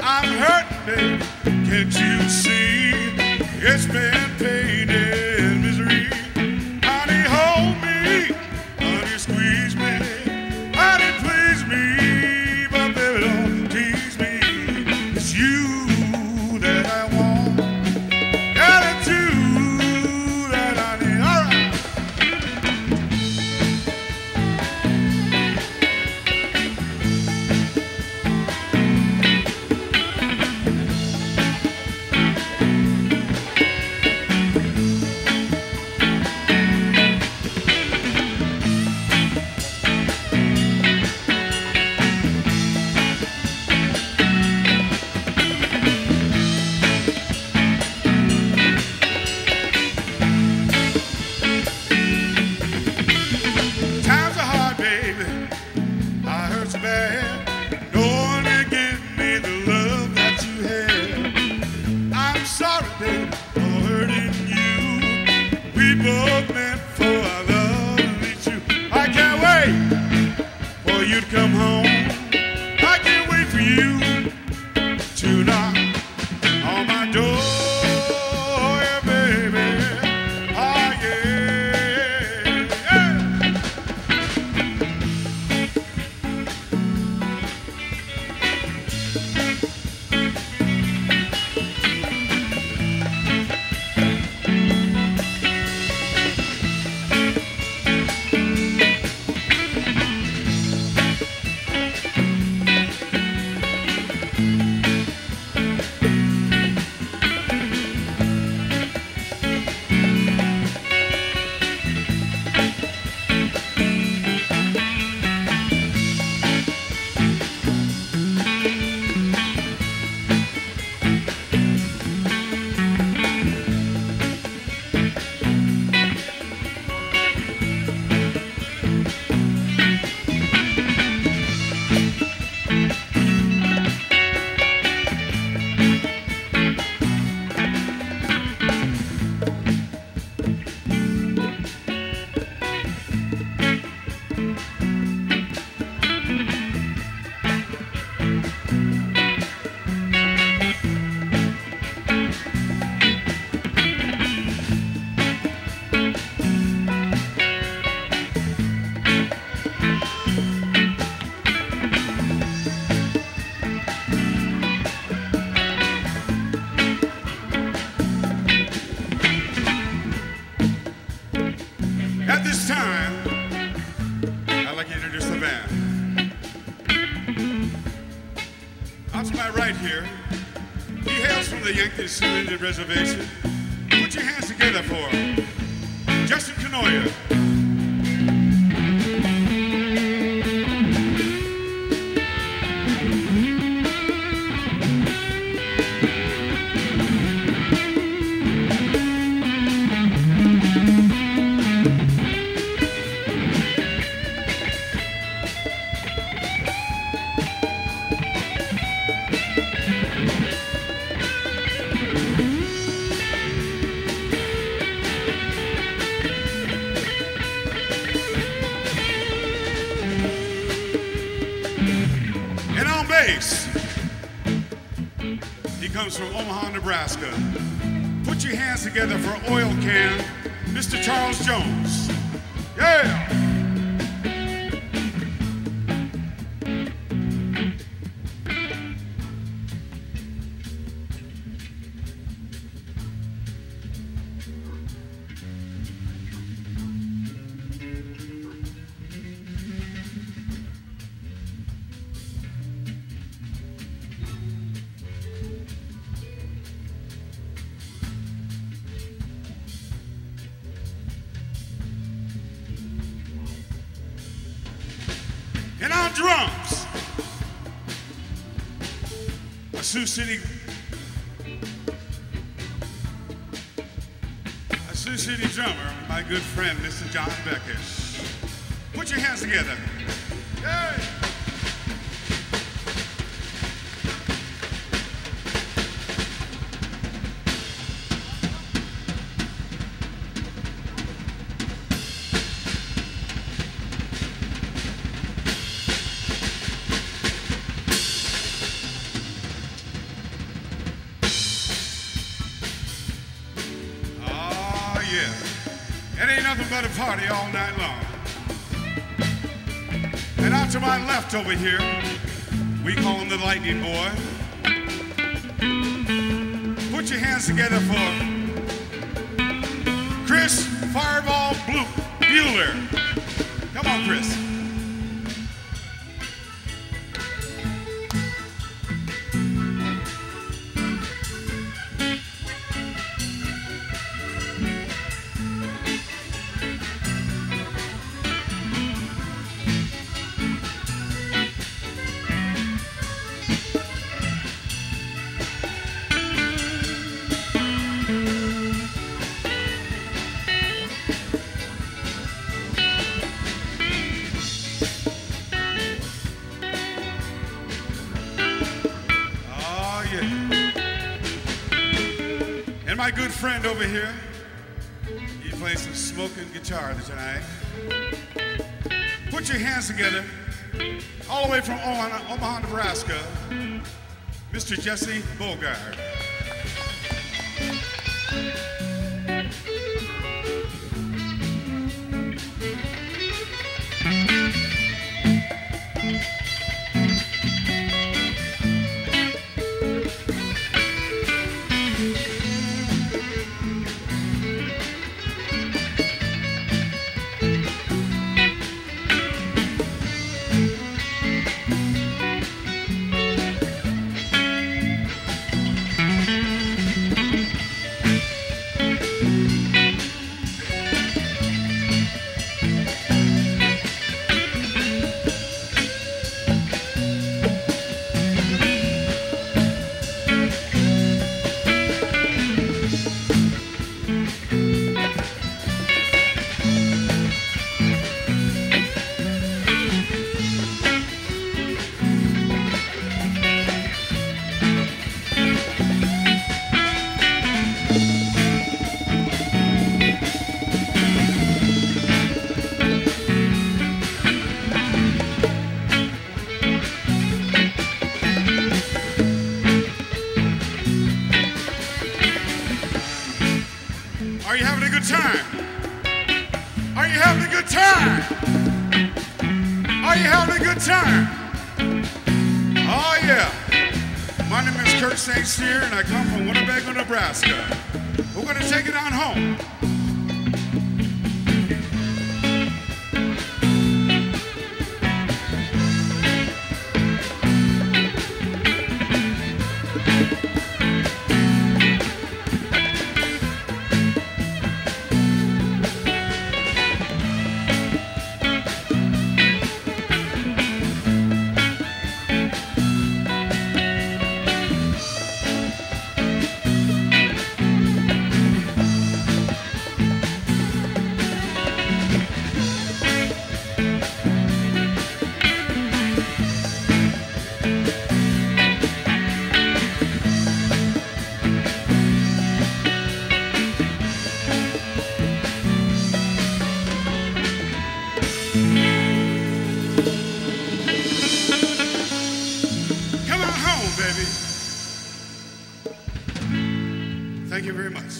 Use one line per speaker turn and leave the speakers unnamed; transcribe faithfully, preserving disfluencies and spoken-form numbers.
I'm hurting, baby. Can't you see? It's been pain and misery. Honey, hold me. Honey, squeeze me. Honey, please me. But baby, don't tease me. It's you that I want. Yeah, it's you that I need. All right. Times are hard, baby. I hurt so bad. No one to give me the love that you had. I'm sorry, baby, for hurting you. We both meant for our love to reach you. I can't wait for you to come home. I can't wait for you to knock on my door. Yeah, baby. Oh, yeah. Yeah. At this time, I'd like to introduce the band. On to my right here, he hails from the Yankee Sioux Indian Reservation. Put your hands together for him. Justin Canoia. And on bass, he comes from Omaha, Nebraska. Put your hands together for Oil Can, Mister Charles Jones. Yeah! And on drums, a Sioux City, a Sioux City drummer, my good friend, Mister John Beckish. Put your hands together. Hey! yeah. It ain't nothing but a party all night long. And out to my left over here, we call him the Lightning Boy. Put your hands together for Chris Fireball Bueller. Come on, Chris. And my good friend over here, he plays some smoking guitar tonight. Put your hands together, all the way from Omaha, Omaha, Nebraska, Mister Jesse Bogard. Are you having a good time? Are you having a good time? Are you having a good time? Oh yeah. My name is Kurt Saint Cyr and I come from Winnebago, Nebraska. We're going to take it on home. Thank you very much.